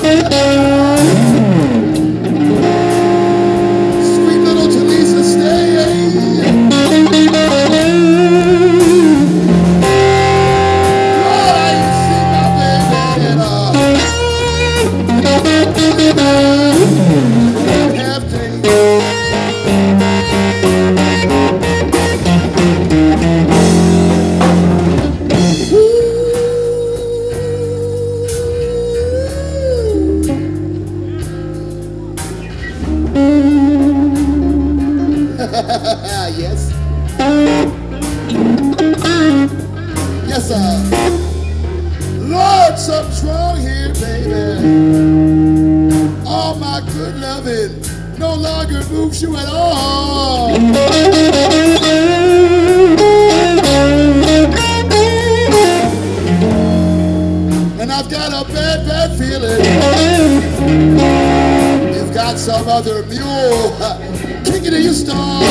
Sweet little Theisz, stay. Lord, I see my baby. Half day. Yes. Yes, sir. Lord, something's wrong here, baby. All my good loving no longer moves you at all. And I've got a bad, bad feeling. You've got some other mule kicking in your stall.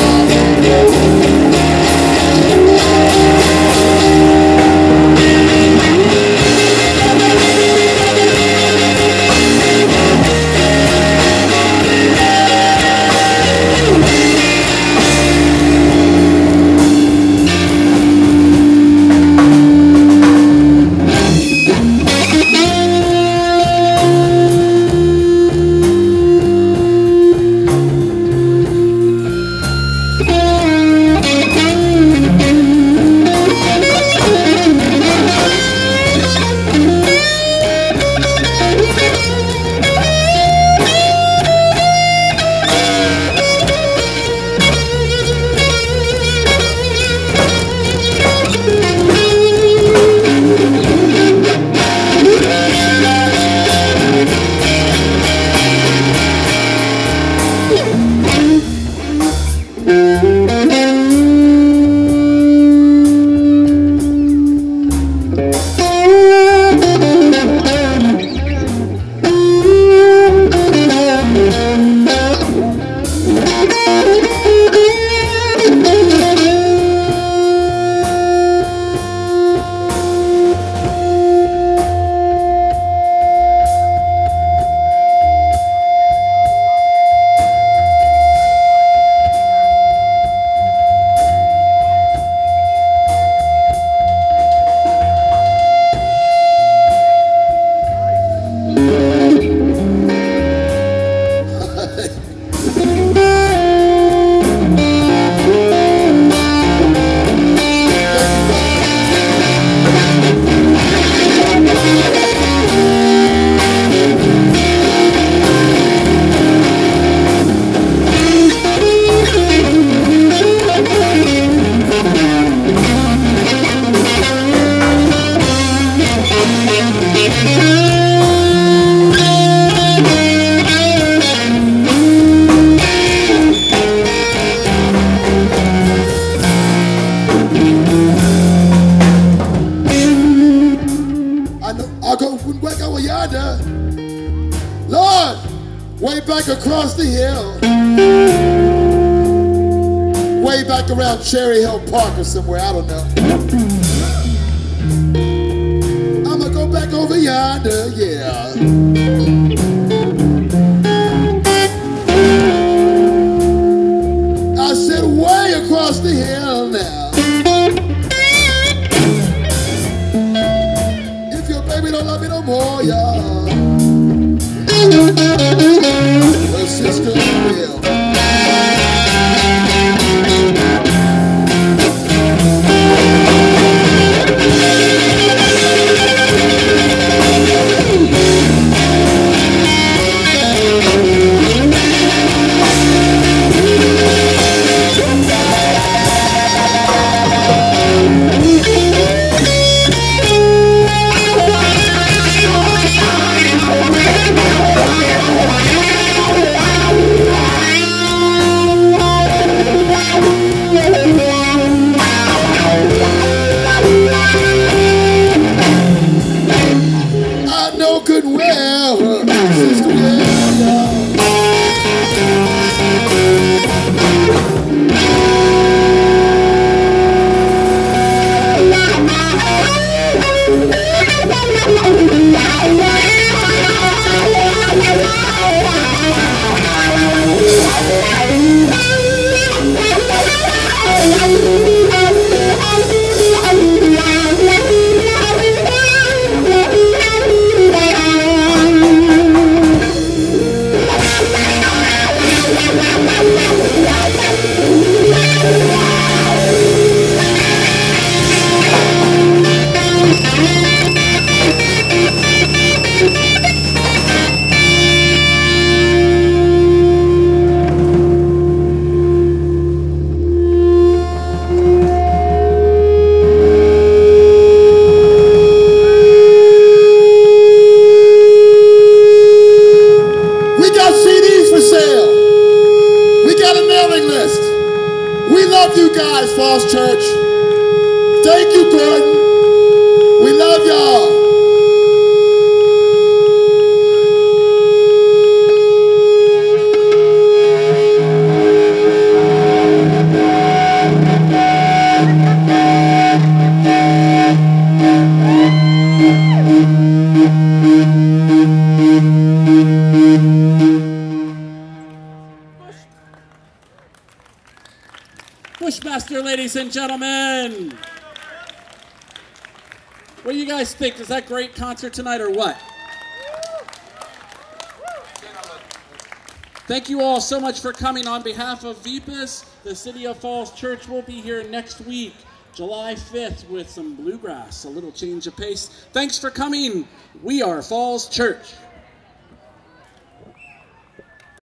Lord, way back across the hill, way back around Cherry Hill Park or somewhere, I don't know. I'm gonna go back over yonder, yeah. I said way across the hill now. If your baby don't love me no more, y'all. Her sister will. Falls Church. Thank you, Gordon. We love y'all. Bushmaster, ladies and gentlemen. What do you guys think? Is that great concert tonight or what? Thank you all so much for coming. On behalf of Theisz, the City of Falls Church will be here next week, July 5th, with some bluegrass, a little change of pace. Thanks for coming. We are Falls Church.